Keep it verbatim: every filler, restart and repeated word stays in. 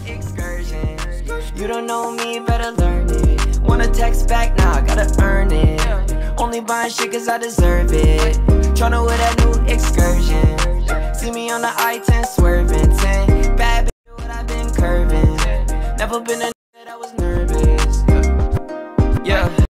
excursion. You don't know me, better learn it. Wanna text back, now I gotta earn it. Only buying shit cause I deserve it. Tryna with that new excursion. See me on the I ten swerving ten. Bad bitch, what I've been curving. Never been a